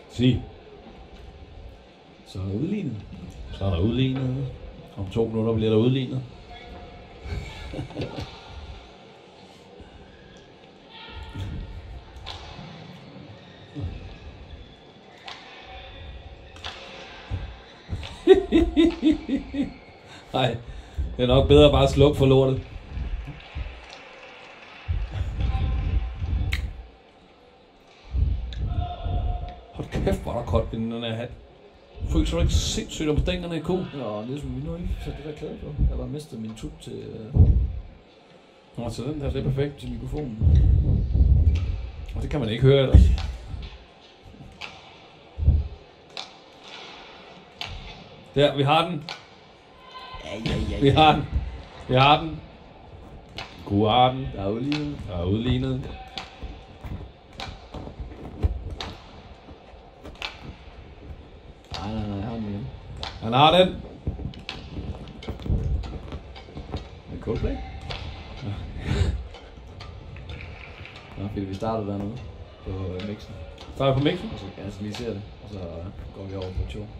Sig. Så er der udlignet. Så er der udlignet. Om 2 minutter bliver der udlignet. Nej, det er nok bedre bare at slukke for lortet. Hold kæft, hvor er der koldt i den her hat. Føler du ikke sindssygt om stængerne i ko? Ja, ligesom vi nu ikke så det der klæde på. Jeg har mistet min tut til... Nå, så den der, det er perfekt. Til mikrofonen. Og det kan man ikke høre ellers. Der, vi har den. Ja. Vi har den. Vi har den. God har den. Der er udlignet. Der er udlignet. Nej, jeg har den igen. Han har den. Er det Coldplay? Ja. Nå, fordi vi starter dernede på mixen. Starter på mixen? Og så kan jeg lige se det, og så går vi over på Chou.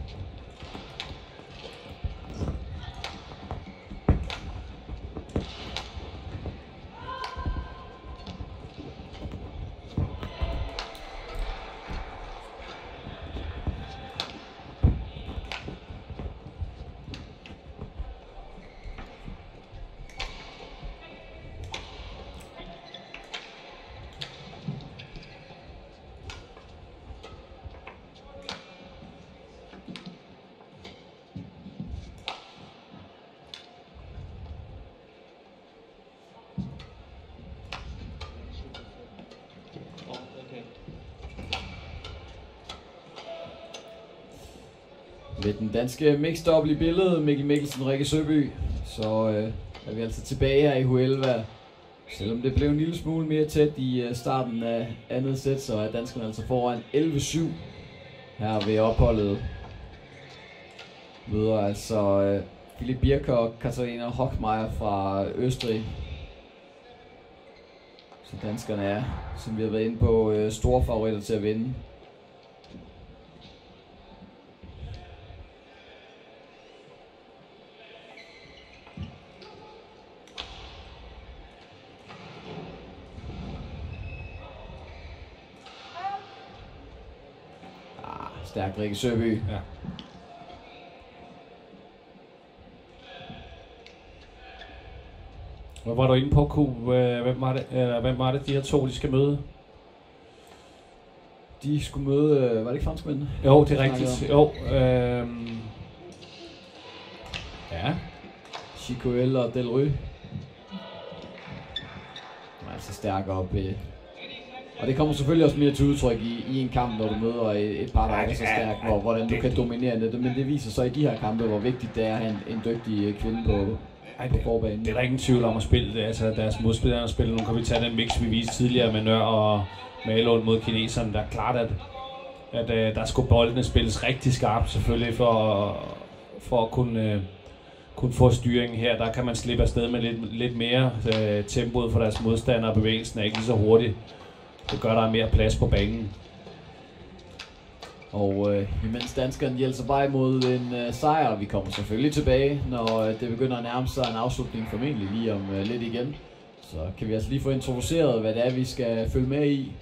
Med den danske mixed-double i billedet, Mikkel Mikkelsen og Rikke Søby, så er vi altså tilbage her i Huelva. Selvom det blev en lille smule mere tæt i starten af andet sæt, så er danskerne altså foran 11-7 her ved opholdet. Møder altså Philip Birker og Katharina Hochmeier fra Østrig. Så danskerne er, som vi har været inde på, store favoritter til at vinde. Stærk Rikke Søby. Ja. Hvad var du inde på, Ku? Hvem var det, de her to, de skal møde? De skulle møde, var det ikke franskmændene? Jo, det er rigtigt. Jo. Ja. Chicoel og Delry. Altså stærk op. Og det kommer selvfølgelig også mere til udtryk i en kamp, når du møder et par, der er så stærkt, hvordan du kan dominere det. Men det viser så i de her kampe, hvor vigtigt det er at have en dygtig kvinde på forbanen. Det er der ingen tvivl om at spille det. Altså deres modspillere spiller. Nu kan vi tage den mix, vi viste tidligere med Nør og Malund mod kineserne. Der er klart, at der skulle boldene spilles rigtig skarpt selvfølgelig for at kunne få styringen her. Der kan man slippe afsted med lidt mere tempoet for deres modstandere, og bevægelsen er ikke lige så hurtigt. Det gør, der er mere plads på banen. Og imens danskerne hjælper vej mod en sejr, vi kommer selvfølgelig tilbage, når det begynder at nærme sig en afslutning, formentlig lige om lidt igen. Så kan vi altså lige få introduceret, hvad det er, vi skal følge med i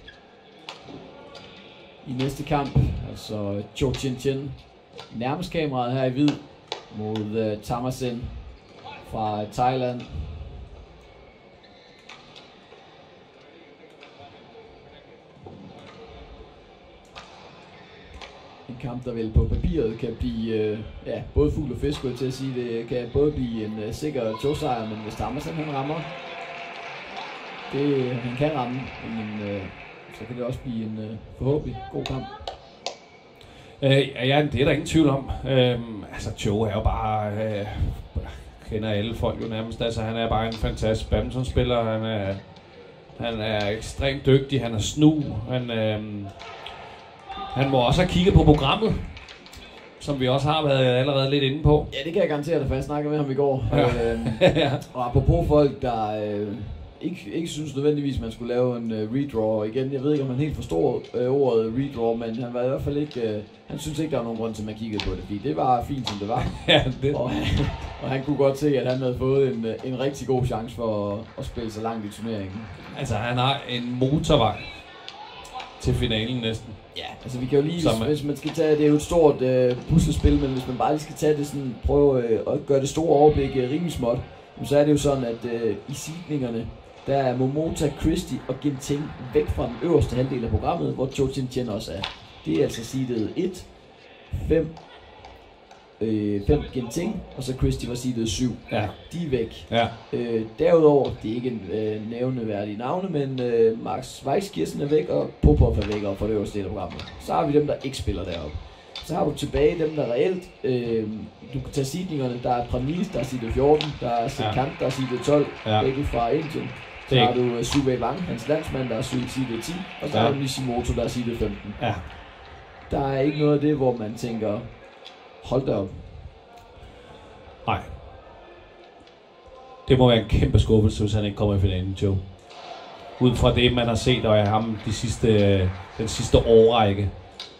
næste kamp. Altså Chou Tien Chen, nærmest kameraet her i hvid, mod Thammasin fra Thailand. En kamp, der vel på papiret kan blive både fugl og fisk, til at sige. Det kan både blive en sikker Chou-sejr, men hvis Thammasin han rammer det, han kan ramme, men, så kan det også blive en forhåbentlig god kamp. Ja, det er der ingen tvivl om. Altså Chou er jo bare, kender alle folk jo nærmest. Altså han er bare en fantastisk badmintonspiller. Han er ekstremt dygtig, han er snu, han må også have kigget på programmet, som vi også har været allerede lidt inde på. Ja, det kan jeg garantere dig, for jeg snakkede med ham i går. Ja. Og apropos folk, der ikke synes nødvendigvis, man skulle lave en redraw igen. Jeg ved ikke, om han helt forstår ordet redraw, men han var i hvert fald ikke... han synes ikke, der var nogen grund til, at man kiggede på det, fordi det var fint, som det var. Ja, det. Og han kunne godt se, at han havde fået en rigtig god chance for at spille så langt i turneringen. Altså, han har en motorvej til finalen næsten. Ja, altså vi kan jo lige, hvis man skal tage, det er jo et stort puslespil, men hvis man bare lige skal tage det sådan, prøve at gøre det store overblik rimelig småt, så er det jo sådan, at i seedningerne, der er Momota, Christie og Ginting væk fra den øverste halvdel af programmet, hvor Chou Tien Chen også er. Det er altså seedet 1, 5 Ginting, og så Christie var seedet 7. Ja. De er væk. Ja. Derudover, det er ikke en nævneværdige navne, men Max Weiskirchen er væk, og Popov er væk op fra det øverste del af programmet. Så har vi dem, der ikke spiller deroppe. Så har du tilbage dem, der reelt, du kan tage seedningerne, der er Pramis, der er seedet 14, der er Sitthikorn, der er seedet 12, begge fra Indien. Så har du Suvei Wang, hans landsmand, der er seedet 10, og så har du Nishimoto, der er seedet 15. Ja. Der er ikke noget af det, hvor man tænker, hold da op. Nej. Det må være en kæmpe skuffelse, hvis han ikke kommer i finalen, Joe. Ud fra det, man har set af ham den sidste årrække.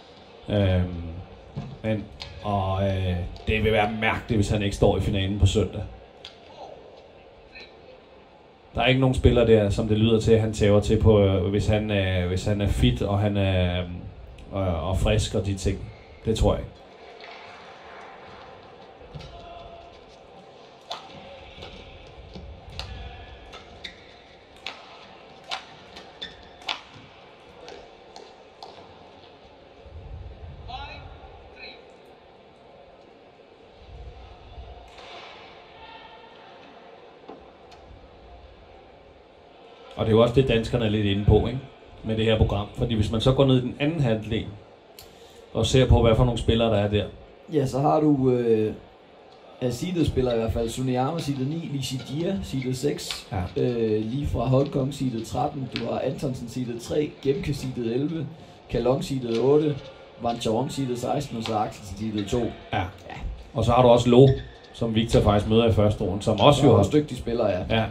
Det vil være mærkeligt, hvis han ikke står i finalen på søndag. Der er ikke nogen spiller der, som det lyder til, at han tæver til på, hvis han er fit og han er og frisk og de ting. Det tror jeg ikke. Og det er jo også det, danskerne er lidt inde på, ikke? Med det her program. Fordi hvis man så går ned i den anden halvdel og ser på, hvad for nogle spillere der er der. Ja, så har du seedet spiller i hvert fald. Suneyama seedet 9, Li Shidia seedet 6, lige fra Hongkong seedet 13, du har Antonsen seedet 3, Gemke seedet 11, Kalong seedet 8, Van Charon seedet 16, og så Axelsen seedet 2. Ja. Og så har du også Lo, som Victor faktisk møder i første runde, som også jo har dygtige spillere, ja.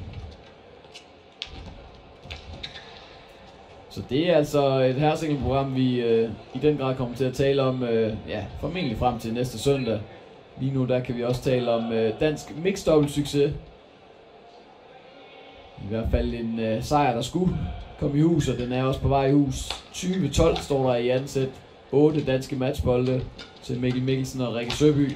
Så det er altså et herresingelprogram, vi i den grad kommer til at tale om, formentlig frem til næste søndag. Lige nu der kan vi også tale om dansk mixed double succes. I hvert fald en sejr, der skulle komme i hus, og den er også på vej i hus. 20-12 står der i anden sæt. 8 danske matchbolde til Mikkel Mikkelsen og Rikke Søby.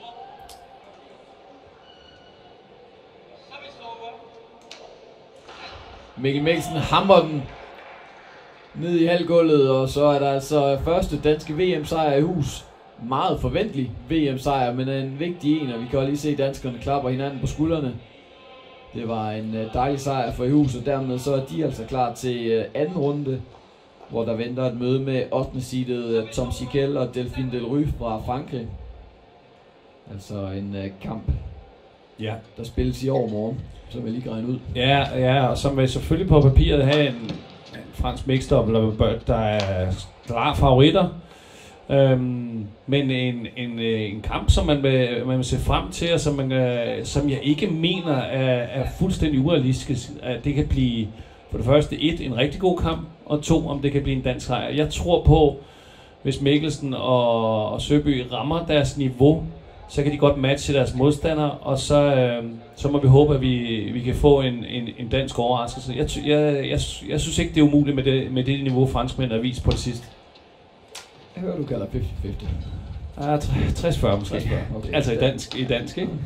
Mikkel Mikkelsen hamrer den ned i halvgulvet, og så er der altså første danske VM-sejr i hus. Meget forventelig VM-sejr, men en vigtig en, og vi kan også lige se danskerne klapper hinanden på skuldrene. Det var en dejlig sejr for i hus, og dermed så er de altså klar til anden runde, hvor der venter et møde med 8. seedet Tom Chiquel og Delphine Delry fra Frankrig. Altså en kamp, der spilles i overmorgen, så vil jeg lige regne ud. Ja, og som vil selvfølgelig på papiret have en fransk mixed double, der er klar favoritter. Men en kamp, som man vil se frem til, og som jeg ikke mener er fuldstændig urealistisk. At det kan blive for det første en rigtig god kamp, og 2, om det kan blive en dansk sejr. Jeg tror på, hvis Mikkelsen og Søby rammer deres niveau, så kan de godt matche deres modstandere, og så må vi håbe, at vi kan få en dansk overraskelse. Jeg synes ikke, det er umuligt med det niveau, franskmænd har vist på det sidste. Jeg hører, du kalder 50-50. Ja, 60-40 måske. 60-40. Okay. Altså i dansk, ikke?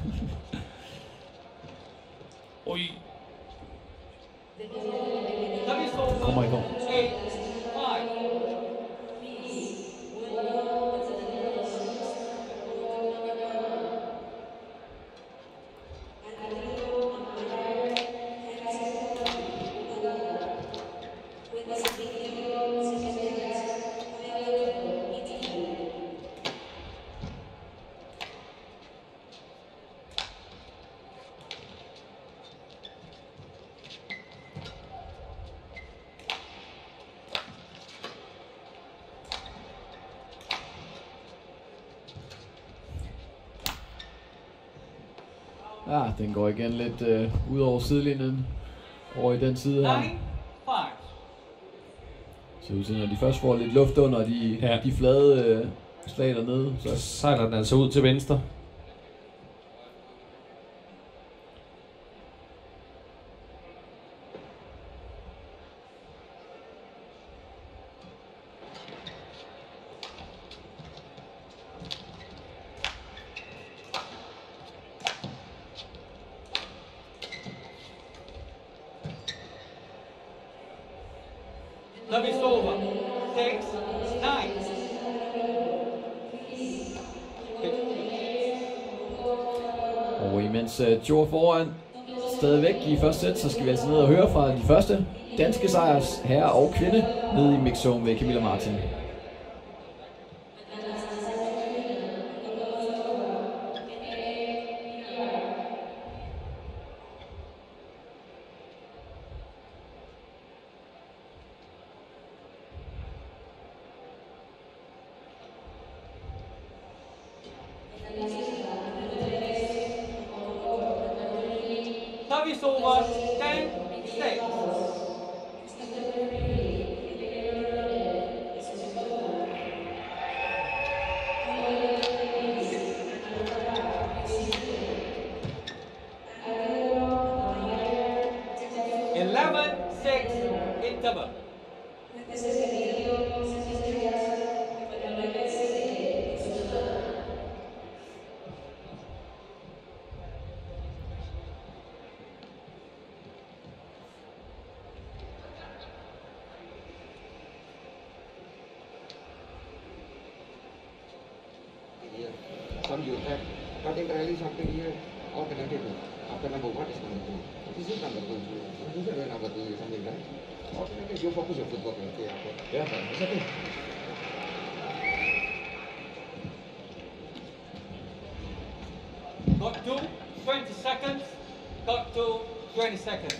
Oj. Kommer i går. Ja, den går igen lidt ud over sidelinjen. over i den side her. Så ud til, når de først får lidt luft under de flade slag dernede, så sejler den altså ud til venstre. Service over. 6-9. Og imens Chou foran stadigvæk i første sæt, så skal vi altså ned og høre fra de første danske sejrs herre og kvinde nede i mixzone ved Camilla Martin. Service over. 10-6. Interval. Some you have particularly something here alternative. After number 1 is number 2. This is number 2. This is number 2 something, right? Alternative, you focus your footwork. Yeah, it's okay. Got to 20 seconds. Got to 20 seconds.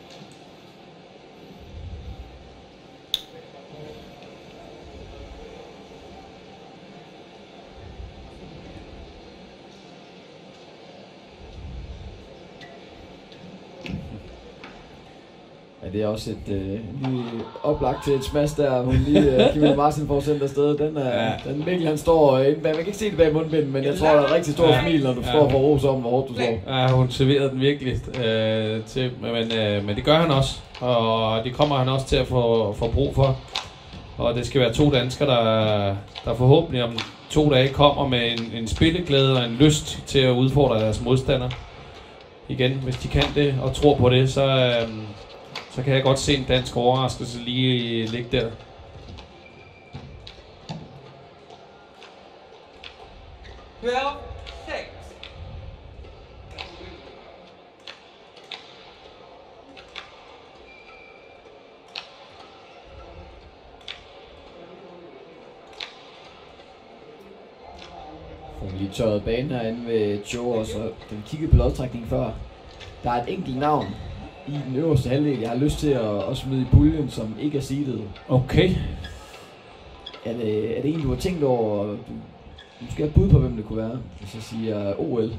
Ja, det er også et lige oplagt til et smash der, hun lige Camilla Martin får sendt afsted. Den Mikkel han står inde bag, man kan ikke se det bag mundbinden, men jeg tror der er rigtig stor smil, når du står for ros om, hvor hårdt du står. Ja, hun serverede den virkelig til, men det gør han også, og det kommer han også til at få brug for. Og det skal være to danskere, der forhåbentlig om 2 dage kommer med en spilleglæde og en lyst til at udfordre deres modstander. Igen, hvis de kan det og tror på det, så kan jeg godt se en dansk overraskelse lige ligge der. Får vi lige tørret banen herinde ved Chou, og så da vi kiggede på lodtrækningen før, der er et enkelt navn i den øverste halvdel, jeg har lyst til at smide i puljen, som ikke er seedet. Okay. Er det en, du har tænkt over? Du skal have bud på, hvem det kunne være, hvis jeg siger OL.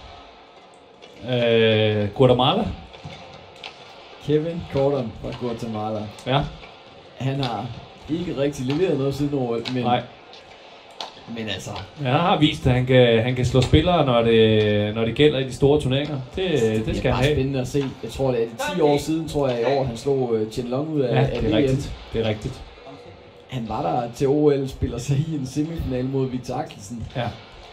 Guatemala? Kevin Gordon fra Guatemala. Ja. Han har ikke rigtig leveret noget siden OL, men... Nej. Men altså... Ja, han har vist, at han kan slå spillere, når det gælder i de store turneringer. Det skal han have. Det er spændende at se. Jeg tror, det er 10 år siden, tror jeg, i år, han slog Chen Long ud af det er rigtigt. Det er rigtigt. Han var der til OL, spiller sig i en semifinal mod Victor Axelsen. Ja.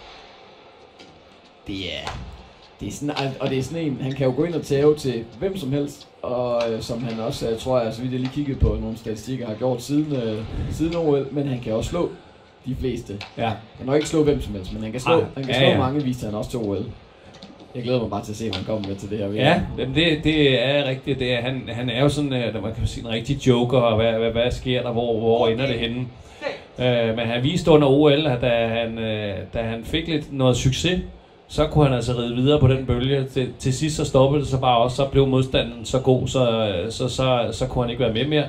Det er sådan, og det er sådan en, han kan jo gå ind og tæve til hvem som helst, og som han også, tror jeg, så vidt jeg lige kiggede på nogle statistikker, har gjort siden OL, men han kan også slå de fleste. Ja. Han kan nok ikke slå hvem som helst, men han kan slå, mange, viste han også til OL. Jeg glæder mig bare til at se, om han kommer med til det her VM. Ja, det er rigtigt. Han er jo sådan, man kan sige en rigtig joker, og hvad sker der, hvor ender det henne. Men han viste under OL, at da han fik lidt noget succes, så kunne han altså ride videre på den bølge. Til sidst så stoppede det så bare også, så blev modstanden så god, så kunne han ikke være med mere.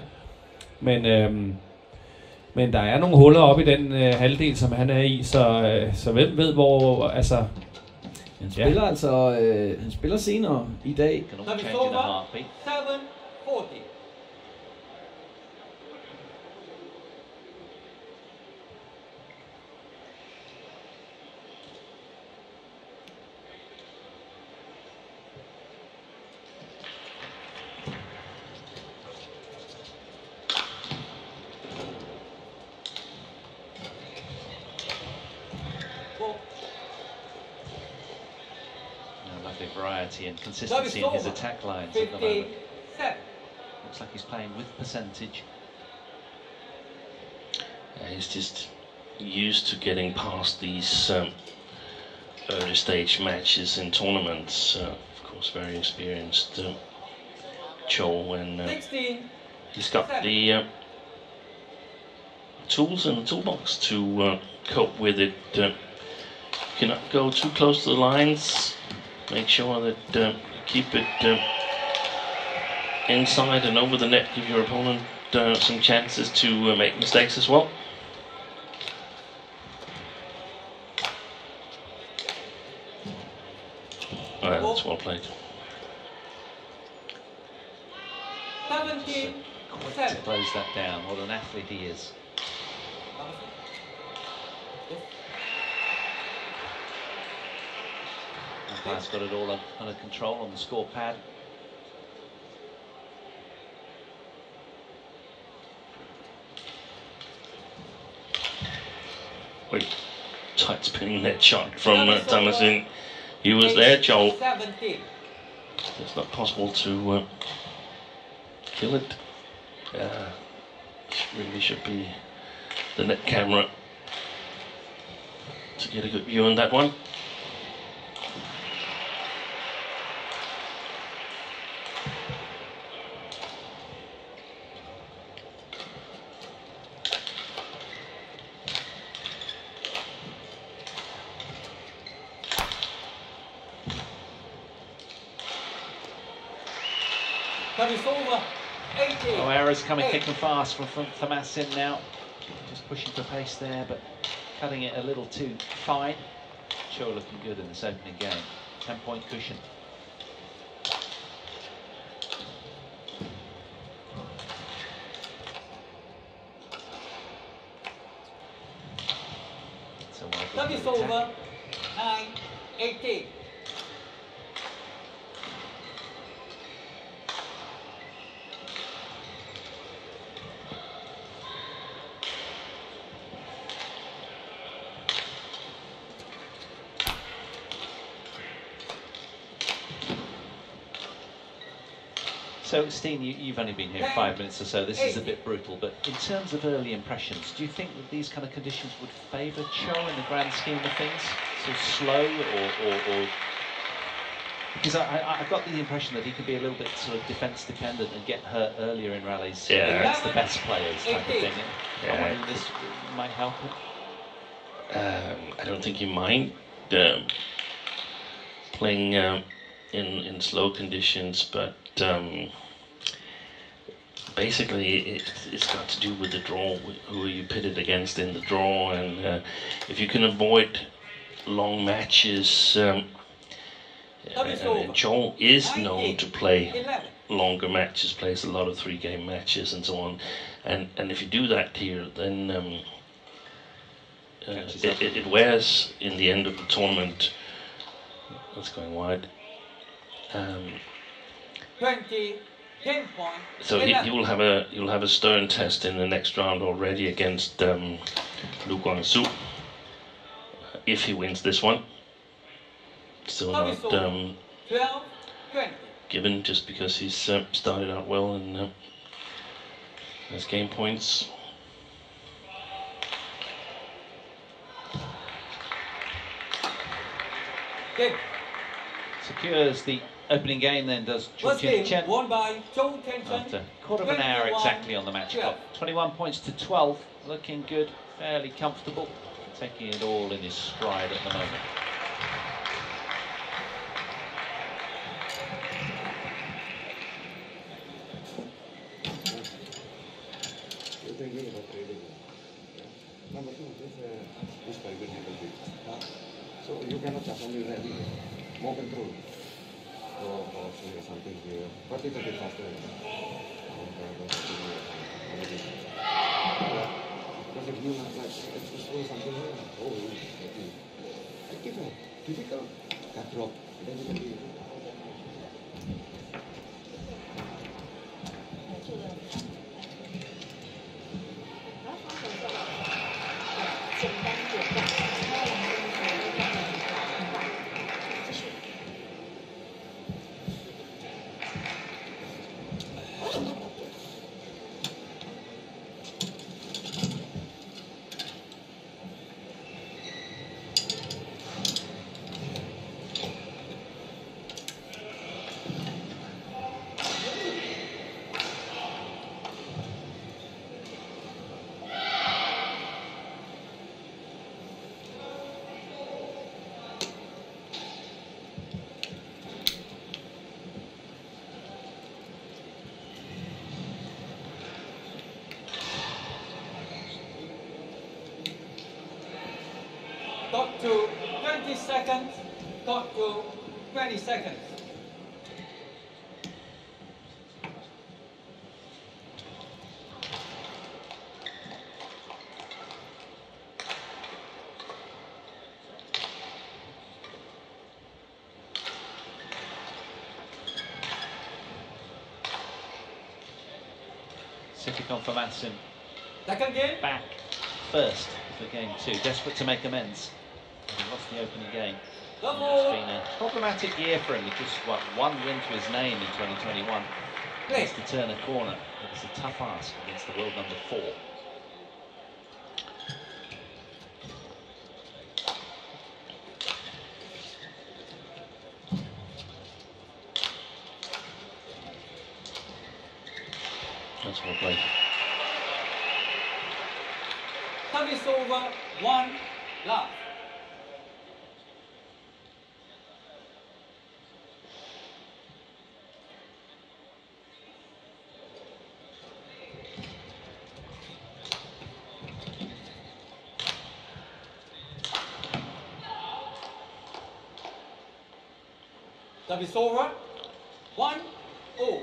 Men der er nogle huller op i den halvdel, som han er i, så hvem ved hvor, altså... Han spiller han spiller senere i dag. 40. Lovely variety and consistency in his attack lines at the moment. Looks like he's playing with percentage. He's just used to getting past these early stage matches in tournaments. Of course, very experienced Chou, and he's got the tools in the toolbox to cope with it. Cannot go too close to the lines. Make sure that you keep it inside and over the net. Give your opponent some chances to make mistakes as well. That's well played. 17. Quick to close that down. What an athlete he is. Umpire's got it all under control on the score pad. Wait, tight spinning net shot from Thammasin. He was there, Chou. It's not possible to kill it. Really should be the net camera to get a good view on that one. Oh, errors coming thick and fast from Thammasin now. Just pushing for pace there, but cutting it a little too fine. Chou looking good in this opening game. 10-point cushion. Service over. 9-18. So, Steen, you've only been here 5 minutes or so. This is a bit brutal, but in terms of early impressions, do you think that these kind of conditions would favour Chou in the grand scheme of things? So slow, or because I've got the impression that he can be a little bit sort of defence dependent and get hurt earlier in rallies against the best players, type of thing. I wonder if this might help him. I don't think you mind playing in slow conditions, but basically it's got to do with the draw, who you pitted against in the draw, and if you can avoid long matches, and Chou is known to play longer matches, plays a lot of 3-game matches and so on, and if you do that here, then it wears in the end of the tournament. That's going wide. 20, 10 points. So you'll have a stern test in the next round already against Lu Guangzhou. If he wins this one, still not 12, 20. given just because he's started out well and has game points. Good. Secures the opening game then, does Chou Tien Chen. Won by Chou Tien Chen. After a quarter of an hour exactly on the match clock. 21 points to 12, looking good, fairly comfortable, taking it all in his stride at the moment. Number two, this very good handle. So you cannot just only rally, more control. or something here, but it's a bit faster. Because if you not like just throw something here, oh, I give a difficult cut drop, then you can be. Got to 20 seconds. Got to 20 seconds. Sitthikorn Thammasin Second game. back first for game 2, desperate to make amends. He lost the opening game. It's been a problematic year for him. He just got one win to his name in 2021. He has to turn a corner. It's a tough ask against the world number 4. That's well played. Service over. 1 love. Service over. 1-0.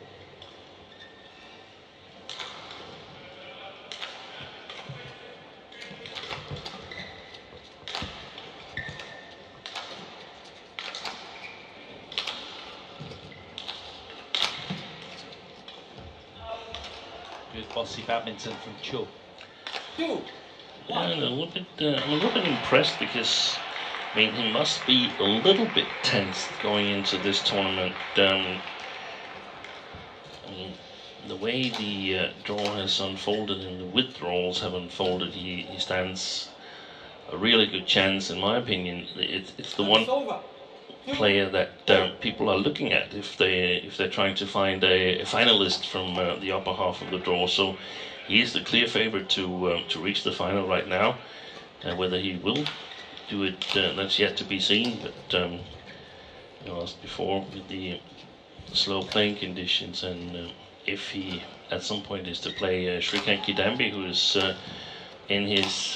Good bossy badminton from Chou. 2-1. And I'm a little bit impressed because, I mean, he must be a little bit tense going into this tournament. I mean, the way the draw has unfolded and the withdrawals have unfolded, he stands a really good chance, in my opinion. It's the one player that people are looking at if they're trying to find a finalist from the upper half of the draw. So he is the clear favorite to reach the final right now. Whether he will do it, that's yet to be seen. But you know, as before, with the slow playing conditions, and if he at some point is to play Sitthikorn Thammasin, who is in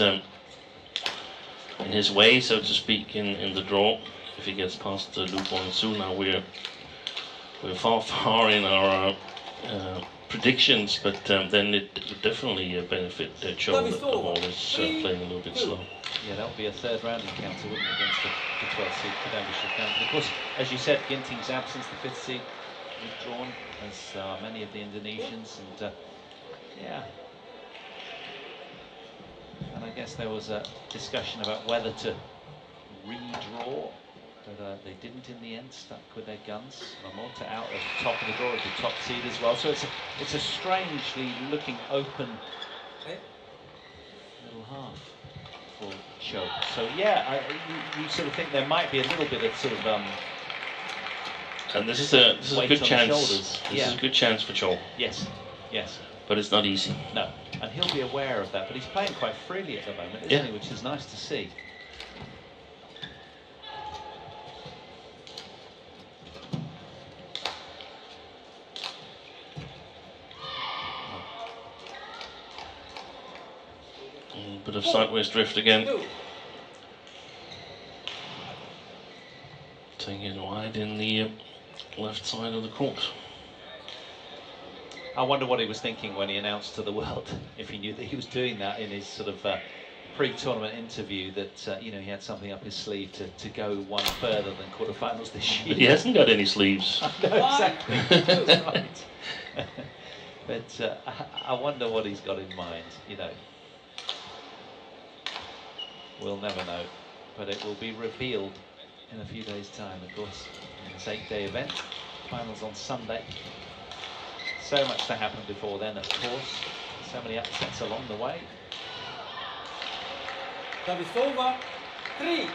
his way, so to speak, in the draw. If he gets past Luke Wang-Su, now we're far in our predictions, but then it would definitely benefit Chou that the ball is playing a little bit slow. Yeah, that would be a third round encounter, wouldn't it, against the 12th seed Thammasin. Of course, as you said, Ginting's absence, the 5th seed, withdrawn, as many of the Indonesians, and yeah. And I guess there was a discussion about whether to redraw, but they didn't in the end, stuck with their guns. Ramota out at the top of the draw as the top seed as well. So it's a strangely looking open little half for Chou. So yeah, you sort of think there might be a little bit of sort of and this is a good chance. This yeah. is a good chance for Chou. Yes, yes. But it's not easy. No, and he'll be aware of that. But he's playing quite freely at the moment, isn't he? Which is nice to see. Bit of sideways drift again. Taking it wide in the left side of the court. I wonder what he was thinking when he announced to the world, if he knew that he was doing that in his sort of pre-tournament interview, that you know, he had something up his sleeve to go one further than quarterfinals this year. But he hasn't got any sleeves. No, exactly. That's right. But I wonder what he's got in mind. You know, we'll never know, but it will be revealed in a few days' time. Of course, it's an 8-day event. Finals on Sunday. So much to happen before then, of course. So many upsets along the way. Service over. 3-5.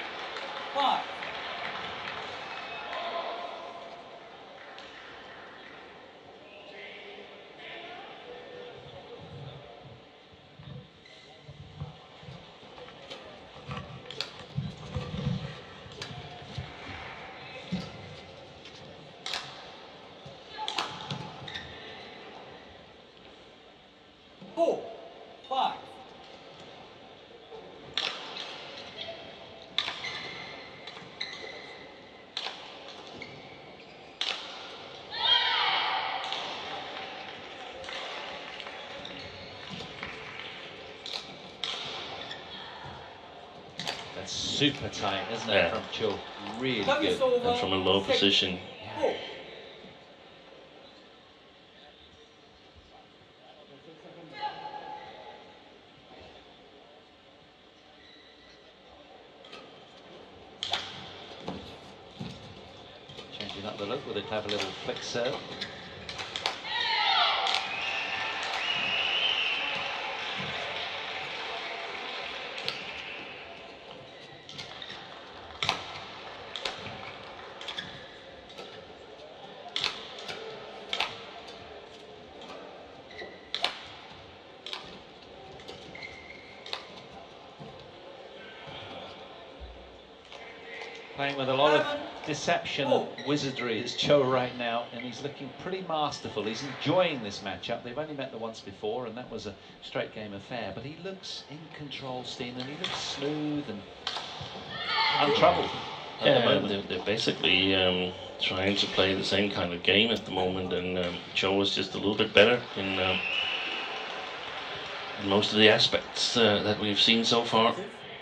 Super tight, isn't it, from Chou? Really good. And from a low position. Yeah. Changing up the look with a clever little flick serve. Playing with a lot of deception and wizardry is Chou right now, and he's looking pretty masterful. He's enjoying this matchup. They've only met the once before, and that was a straight game affair. But he looks in control, Steen, and he looks smooth and untroubled at the moment. They're basically trying to play the same kind of game at the moment, and Chou is just a little bit better in most of the aspects that we've seen so far.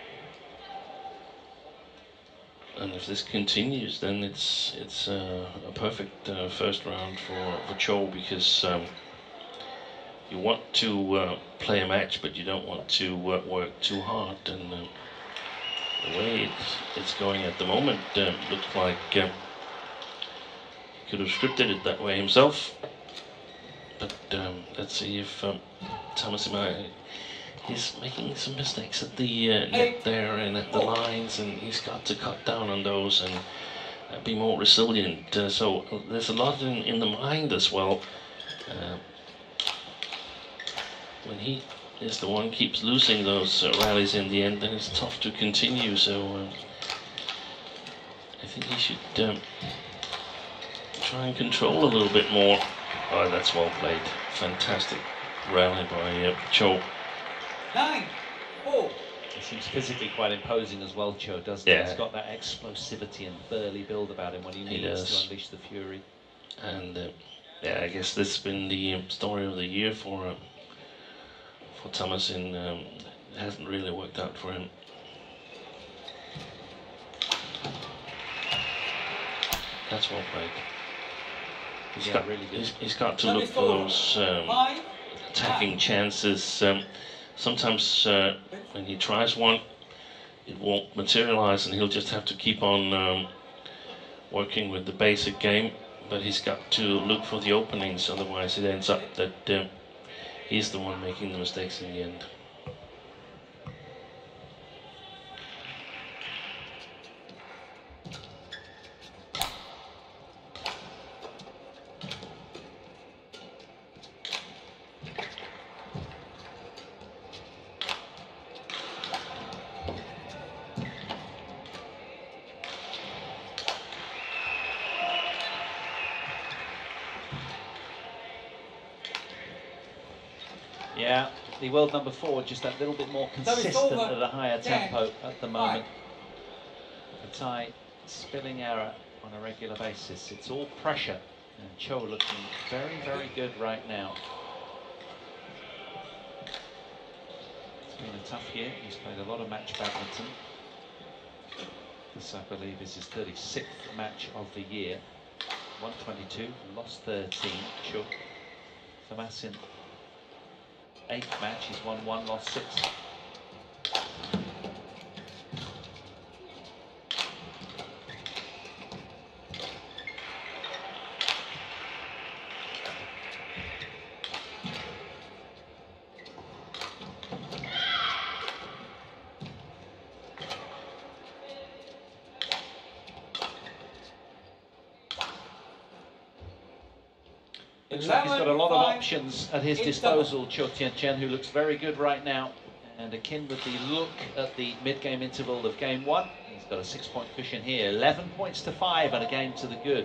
And if this continues, then it's a perfect first round for Chou, because you want to play a match, but you don't want to work too hard. And the way it's going at the moment looks like he could have scripted it that way himself. But let's see if Thammasin, he's making some mistakes at the net there and at the lines, and he's got to cut down on those and be more resilient. So there's a lot in the mind as well. When he is the one keeps losing those rallies in the end, then it's tough to continue. So I think he should try and control a little bit more. Oh, that's well played. Fantastic rally by Chou. 9-4. He seems physically quite imposing as well, Chou, doesn't he? He's got that explosivity and burly build about him when he needs to unleash the fury. And yeah, I guess this has been the story of the year for Thammasin. It hasn't really worked out for him. That's well played. He's got to look for those attacking chances. Sometimes when he tries one, it won't materialize, and he'll just have to keep on working with the basic game. But he's got to look for the openings, otherwise it ends up that he's the one making the mistakes in the end. Yeah, the world number 4 just that little bit more consistent at a higher tempo at the moment. A tight spilling error on a regular basis. It's all pressure, and Chou looking very, very good right now. It's been a tough year. He's played a lot of match badminton. This, I believe, is his 36th match of the year. 122, lost 13. Chou Thammasin, 8th match. He's won 1, lost 6. 11, He's got a lot of 5, options at his disposal, Chou Tien Chen, who looks very good right now. And akin with the look at the mid-game interval of game 1, he's got a 6-point cushion here. 11 points to 5 and a game to the good.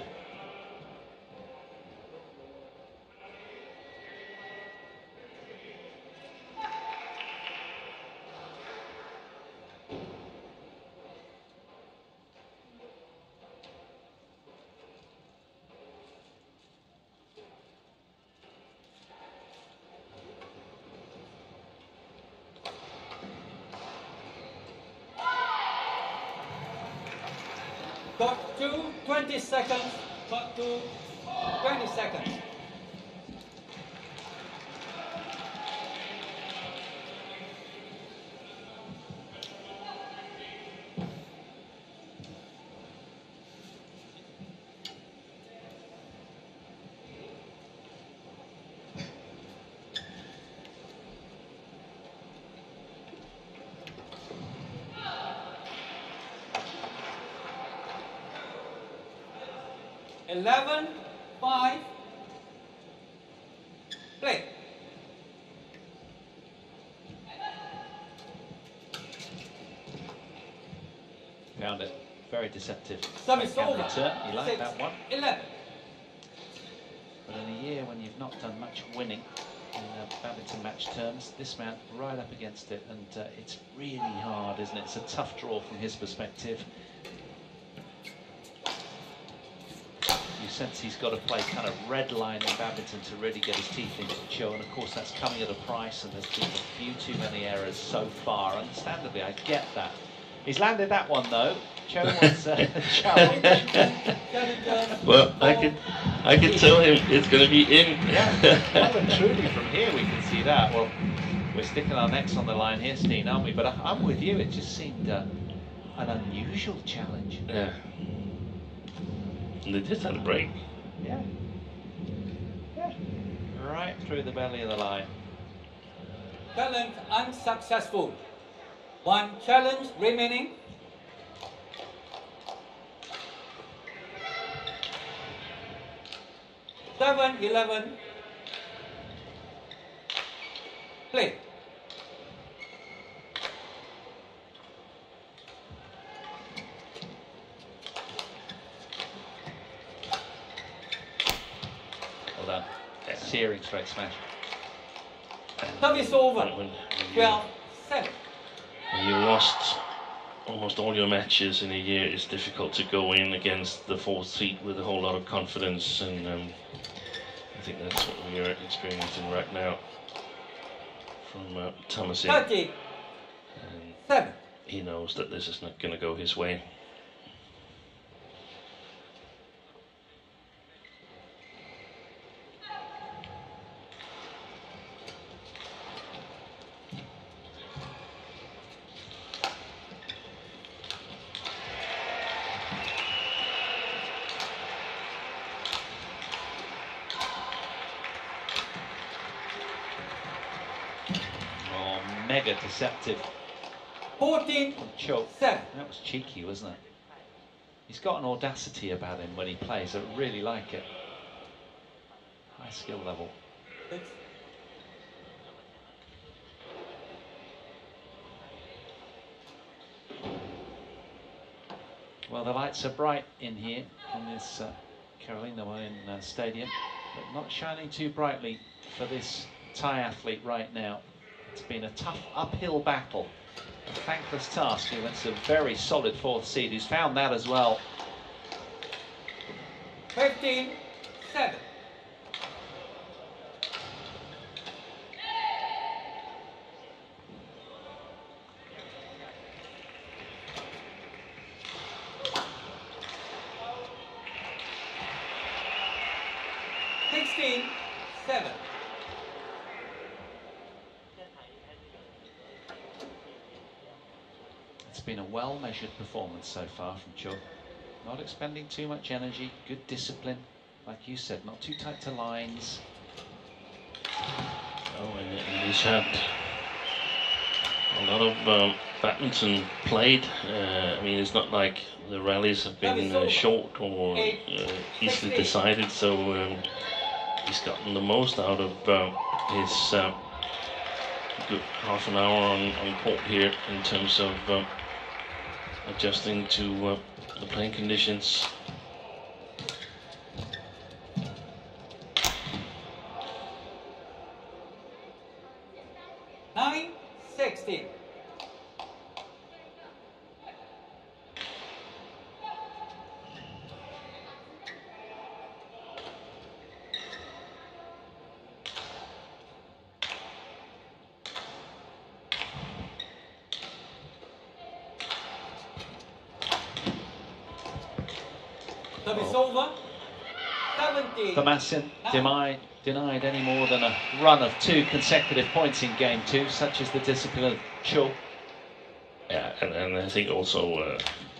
Got 2, 20 seconds. Got 2, 20 seconds. Eleven, 5, play. Found it. Very deceptive. Service Backhand over. return. You like 6, that one? 11. But in a year when you've not done much winning in badminton match terms, this man right up against it, and it's really hard, isn't it? It's a tough draw from his perspective. You sense he's got to play kind of red line in badminton to really get his teeth into the show, and of course that's coming at a price, and there's been a few too many errors so far. Understandably, I get that. He's landed that one though. Chou wants a challenge. Well, I can tell him it's going to be in. Yeah, well and truly from here we can see that. Well, we're sticking our necks on the line here, Steen, aren't we? But I'm with you, it just seemed an unusual challenge. Yeah. And they just had a break. Yeah. Yeah. Right through the belly of the line. Challenge unsuccessful. 1 challenge remaining. Seven, 11. Play. Well done. Searing straight smash. Service over. When 12, 7. you lost almost all your matches in a year, it's difficult to go in against the 4th seed with a whole lot of confidence, and I think that's what we are experiencing right now from Thammasin. 30, 7. He knows that this is not going to go his way. Mega deceptive. 14, Chou. 7. That was cheeky, wasn't it? He's got an audacity about him when he plays. I really like it. High skill level. 6. Well, the lights are bright in here in this Carolina Stadium, but not shining too brightly for this Thai athlete right now. It's been a tough uphill battle, a thankless task against a very solid 4th seed who's found that as well. 15-7. It's been a well-measured performance so far from Chou. Not expending too much energy, good discipline, like you said, not too tight to lines. Oh, and he's had a lot of badminton played. I mean, it's not like the rallies have been short or easily decided, so he's gotten the most out of his good half an hour on court here in terms of adjusting to the playing conditions. Thammasin denied any more than a run of 2 consecutive points in game 2, such is the discipline of Chou. Yeah, and I think also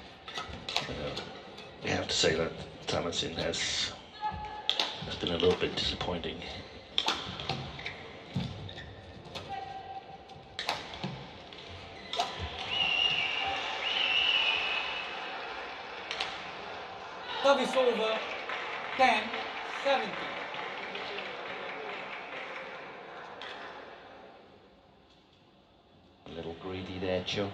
we have to say that Thammasin has been a little bit disappointing. Service over 10-17. A little greedy there, Chou.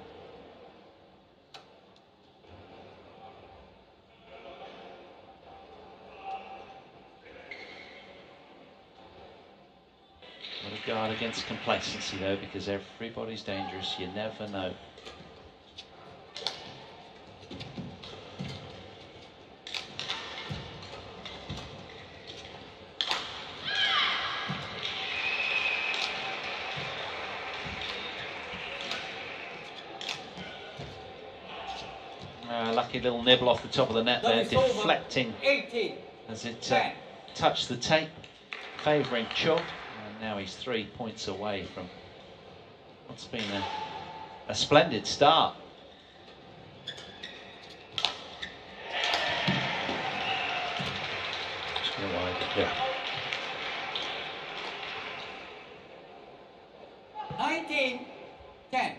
Got to guard against complacency though, because everybody's dangerous, you never know. Lucky little nibble off the top of the net there, deflecting as it touched the tape, favouring Chou. And now he's 3 points away from what's been a splendid start. Yeah. 19-10.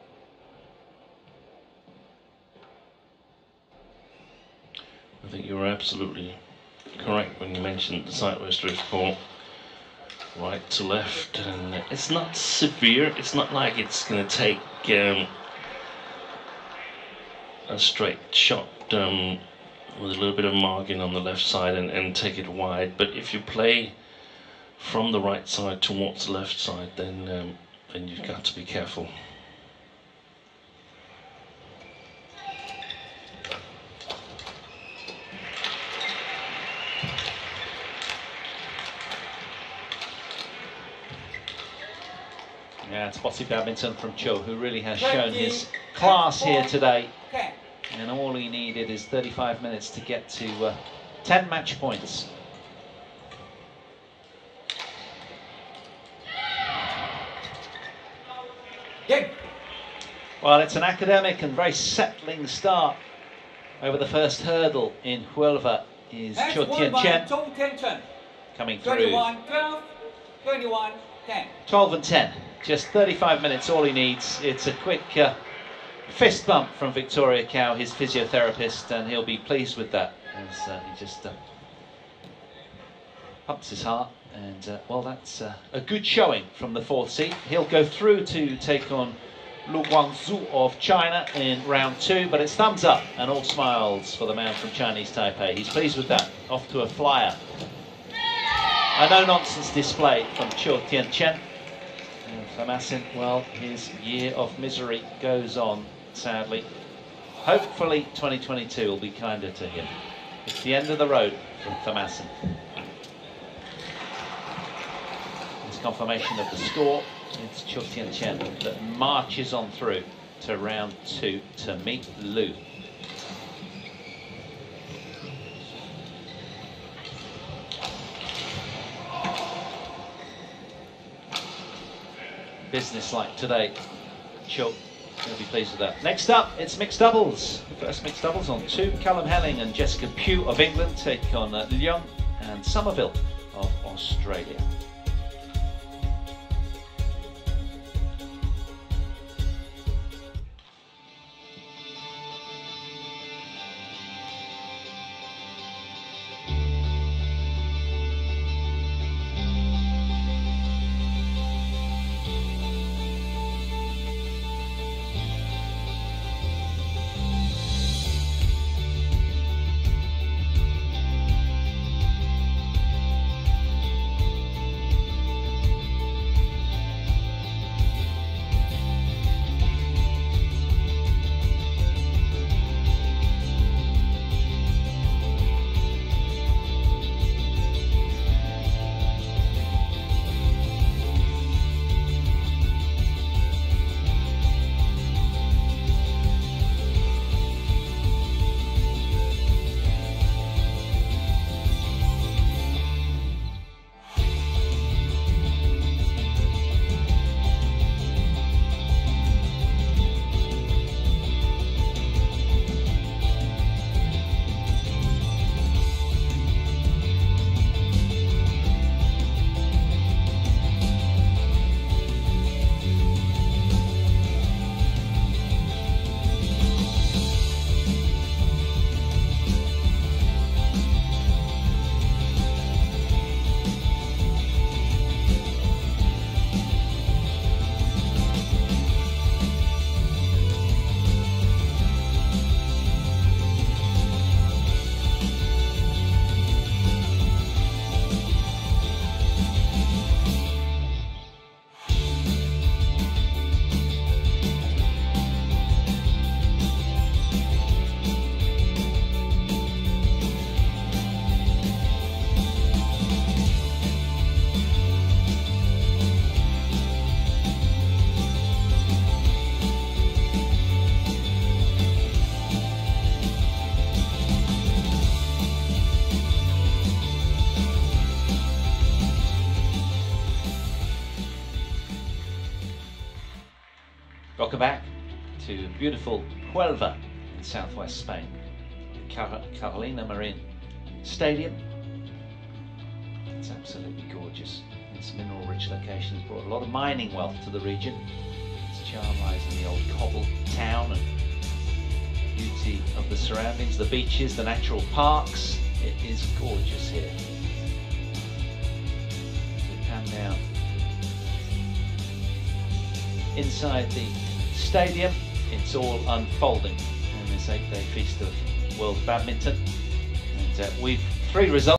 I think you were absolutely correct when you mentioned the sideways drift ball, right to left, and it's not severe. It's not like it's going to take a straight shot with a little bit of margin on the left side and take it wide. But if you play from the right side towards the left side, then you've got to be careful. Yeah, it's bossy badminton from Chou, who really has shown his class here today. And all he needed is 35 minutes to get to 10 match points. Well, it's an academic and very settling start. Over the first hurdle in Huelva is Chou Tien Chen coming through. 21-12, 21-10. 12 and 10. Just 35 minutes, all he needs. It's a quick fist bump from Victoria Cow, his physiotherapist, and he'll be pleased with that, as he just pumps his heart. And, well, that's a good showing from the 4th seed. He'll go through to take on Lu Guangzhou of China in round 2, but it's thumbs up and all smiles for the man from Chinese Taipei. He's pleased with that. Off to a flyer. A no-nonsense display from Chou Tien Chen. Thammasin, well, his year of misery goes on, sadly. Hopefully 2022 will be kinder to him. It's the end of the road from Thammasin. It's confirmation of the score. It's Chou Tien Chen that marches on through to round 2 to meet Lu. Business like today. Chou will be pleased with that. Next up, it's mixed doubles. The first mixed doubles on 2. Callum Helling and Jessica Pugh of England take on Leung and Somerville of Australia. Welcome back to beautiful Huelva in southwest Spain. Carolina Marin Stadium. It's absolutely gorgeous. Its mineral-rich locations brought a lot of mining wealth to the region. Its charm lies in the old cobbled town and beauty of the surroundings, the beaches, the natural parks. It is gorgeous here. We pan down inside the stadium. It's all unfolding in this 8-day feast of World Badminton. And we've 3 results.